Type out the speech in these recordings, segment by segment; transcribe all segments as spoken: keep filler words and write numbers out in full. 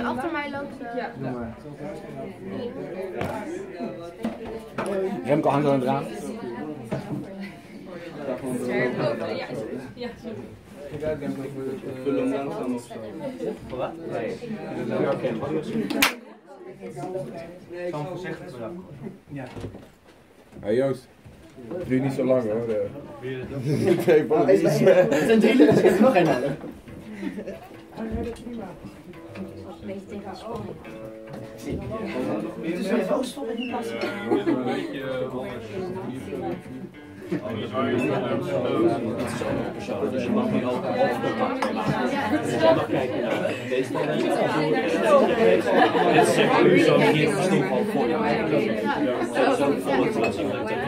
achter mij loopt. Ja. Remco hangt al aan het raam. Ja. Ik ga hem vullen dan. Wat? Nee. Ik kan voorzichtig vanaf. Ja. Hé Joost, het duurt niet zo lang hoor. Twee ballen. Het zijn drie letters, ik heb nog één nodig. Beetje tegen de spanning. Het is wel roos van in pas. Een beetje dus je mag niet altijd contact maken. Dus jij mag kijken naar deze van dit is zeg nu zo hier stil van voor je. Zo voor het laten zien dat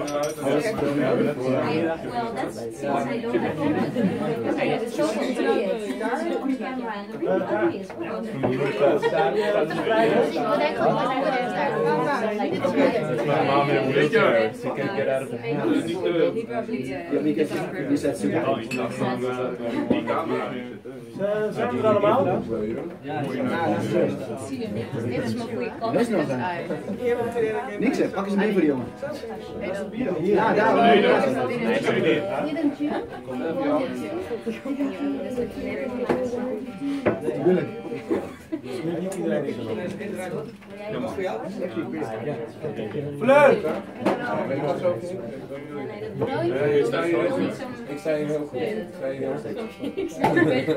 Die zet ze Oh, ik dacht van die camera. Zijn we er allemaal? Ja, Dit is mijn goede kant. dat is nog een. Niks hè, pak eens mee voor die jongen. Ja, daar. Tuurlijk. Niet iedereen is er nog. Fleur! Ik sta hier heel goed. Ik sta hier heel goed. Ik sta een beetje.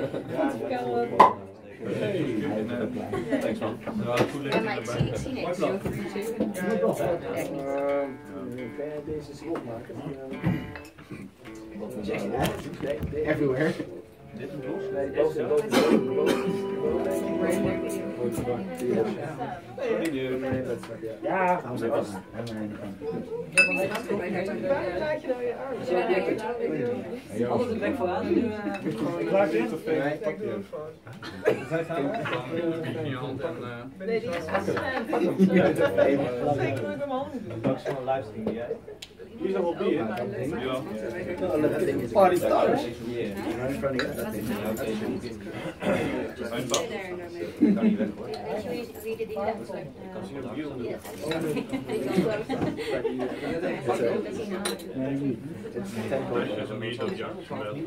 Thanks man. We hadden goed Ja, maar ik zie, ik zie niks. Echt niet. Kan jij deze slot maken? Check it. Everywhere. Dit is los. Nee, boven, boven, boven, boven. Ja, Gaan we vast. Altijd de bek vooraan en nu... klaar dit? Nee, die is vast. Zeker met hem handen doen. Dat is gewoon een livestream, jij? Hier is nog wel bier. Party stars. Kan niet weg hoor. Wie de die laptop. Dat is een meet op jou.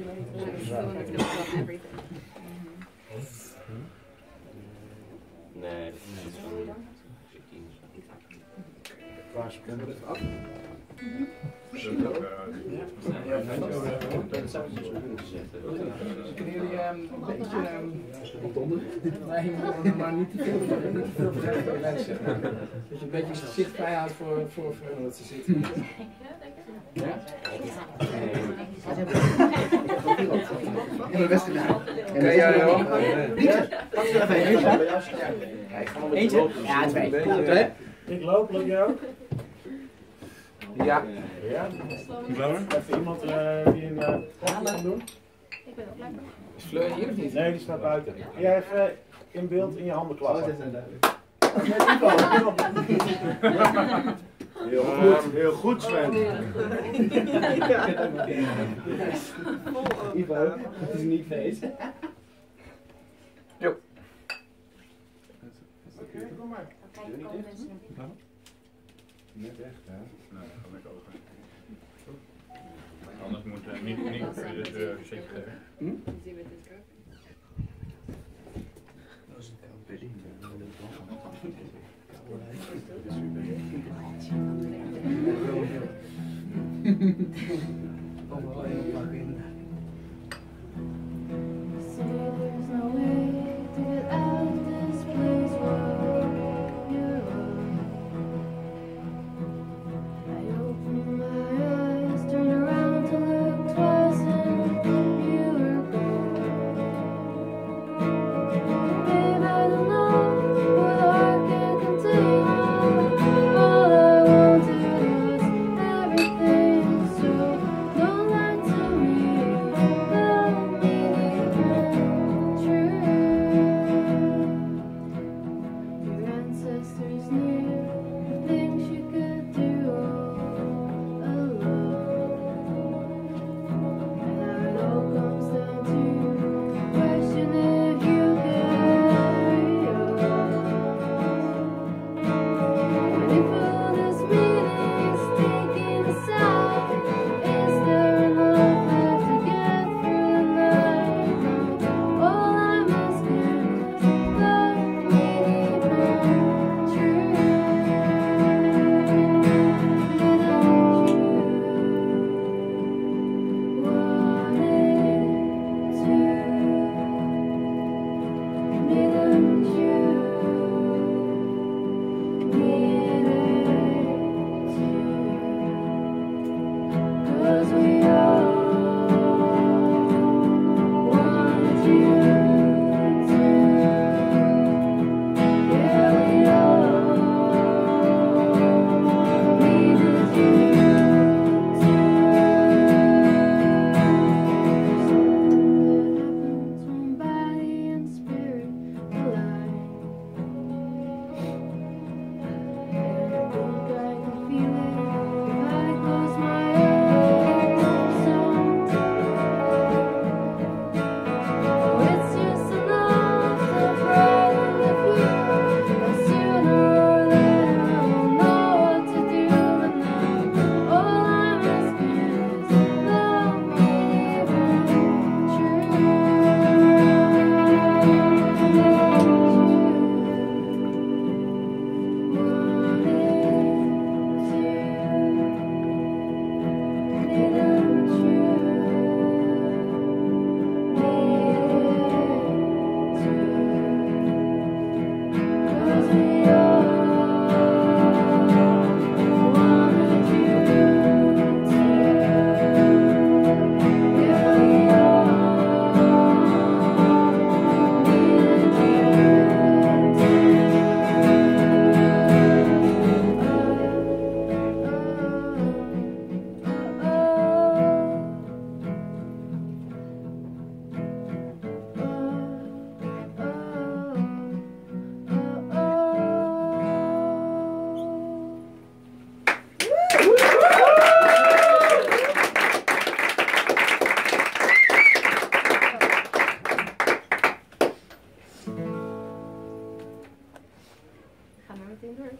Nee, dat is niet van Waar seconden af? Kunnen jullie een beetje nee, maar niet te veel niet te veel vergeten voor de mensen. Dat je een beetje zicht vrij houdt voor voor dat ze zitten. Ja? En de best gedaan. Ja, ja, ja. Pak ze er even. Eentje? Ja, twee. Twee? Ik loop, loop jij ook? Ja. Ja? Even iemand uh, die in de koffie kan doen? Ik ben ook lekker. Is Fleur hier of niet? Nee, die staat buiten. Jij even in beeld in je handen klappen. Heel goed, heel goed Sven. Ivo, het is niet feest. Jo. Kom maar. Net echt, hè? Nee, dat kan ik ook. Anders moet uh, niet niet dit uh, zeker geven. Hm? Everything, so don't lie to me.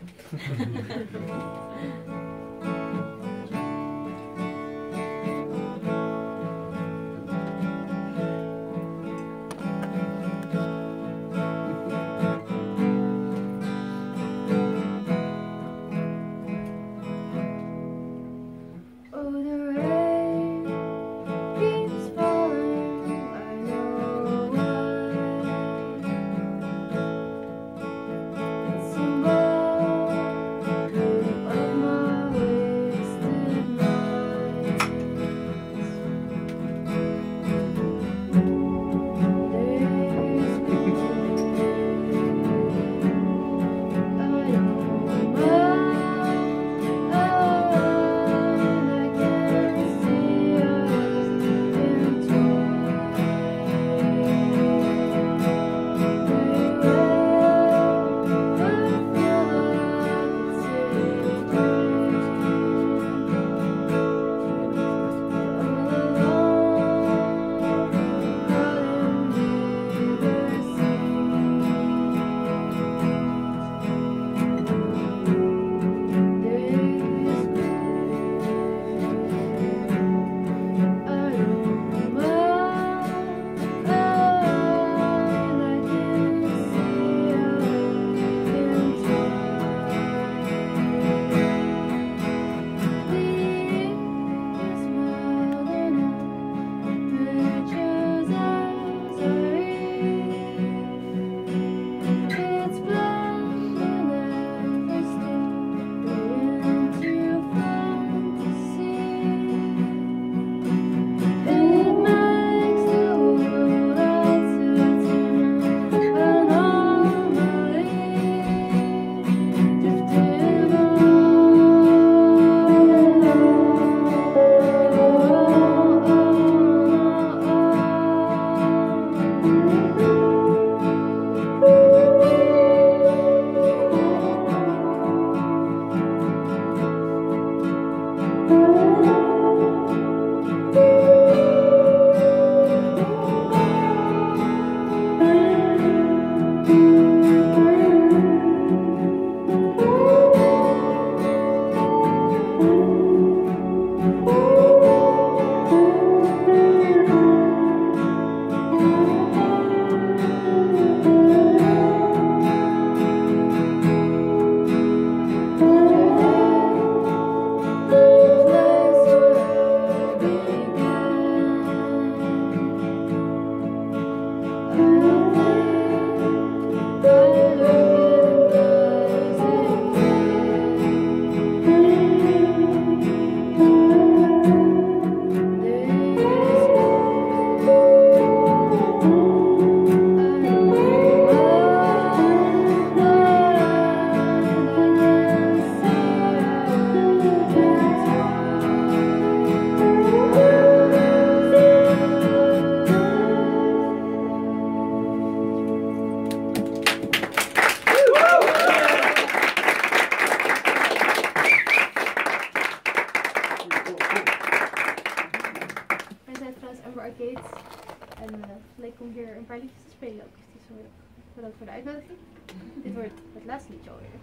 om hier een paar liedjes te spelen ook. Dus het is bedankt voor de uitnodiging. Dit wordt het laatste liedje alweer.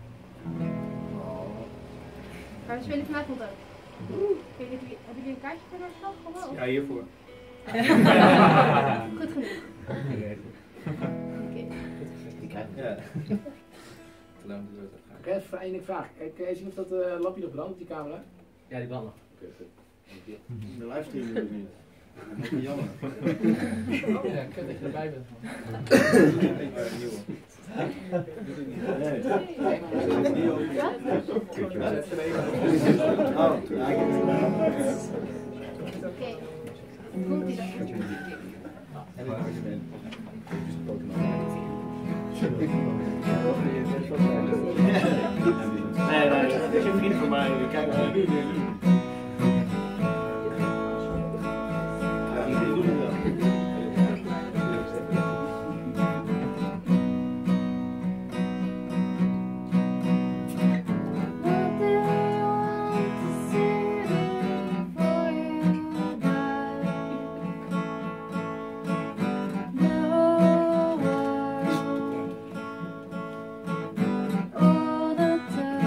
Maar we spelen vanavond ook. Kijk, hebben jullie een kaartje voor onszelf? Ja, hiervoor. Goed genoeg. Oké. Ja. Oké, even één vraag. Kijk, kan je zien of dat uh, lampje nog brandt op die camera? Ja, die brandt nog. Oké, goed. De livestream doe ik niet. Dat is jammer. Ja, kut dat je erbij bent. Ik ben een nieuwe. Nee. Oké. Komt ie dan? Nee, nee, dat is een vriend van mij. Kijk naar nu, nu, nu. All the time.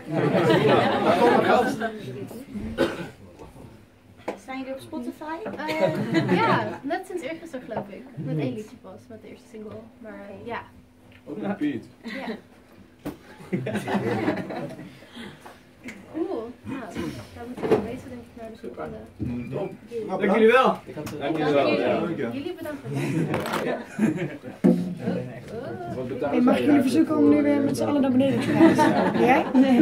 Waar komt mijn geld? Staan jullie op Spotify? Uh, ja, net sinds eergisteren geloof ik. Met één liedje pas, met de eerste single. Maar uh, ja. Op repeat. Ja. Cool. Nou, daar moeten we wezen denk ik naar de volgende. Top. Dank jullie wel. Dank jullie wel. Jullie bedankt voor het Hey, mag ik jullie verzoeken om nu weer met z'n allen naar beneden te gaan? Ja? Nee.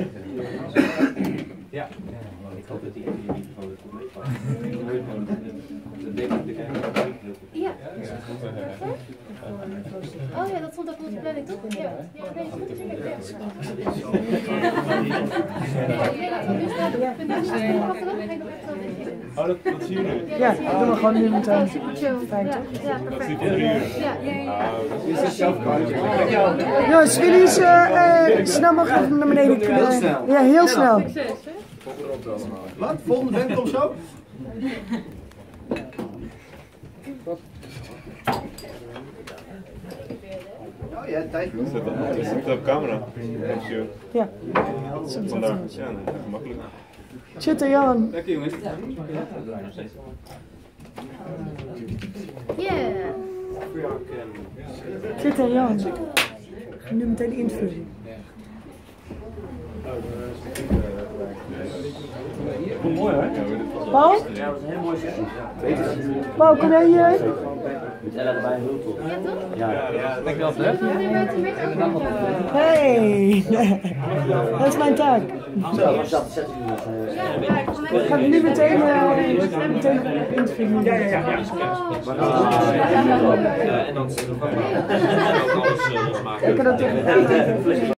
Ja. Ik hoop dat die microfoon het goed meepakt. De demo te kijken. Ja. Oh ja, dat stond ook op de planning toch? Ja. Ja, nee, goed natuurlijk. Oh, dat, dat zien jullie? Ja, dat doen we gewoon nu meteen. Fijn toch? Ja, Dat is niet voor drie uur. Ja, ja, Is dat zelf Jongens, willen jullie uh, snel mogelijk naar beneden kunnen? Ja, heel snel. Wat? Volgende band komt zo? Oh ja, tijd. Het is op camera. Ja. Vandaar. Ja, nee, gemakkelijk. Zit er, Jan. Dank je jongens. yeah. Zit er, Jan. Ga nu meteen invullen. Mooi hoor. Paul? Ja, dat is een heel mooi set. Paul, kom jij hier? Met Ella erbij heel tof. Ja, toch? Ja, ja, denk wel hè? Hey, dat is mijn taak. Ik ga nu meteen, uh, meteen invullen. Ja, ja, ja. En dan alles losmaken. Ik kan dat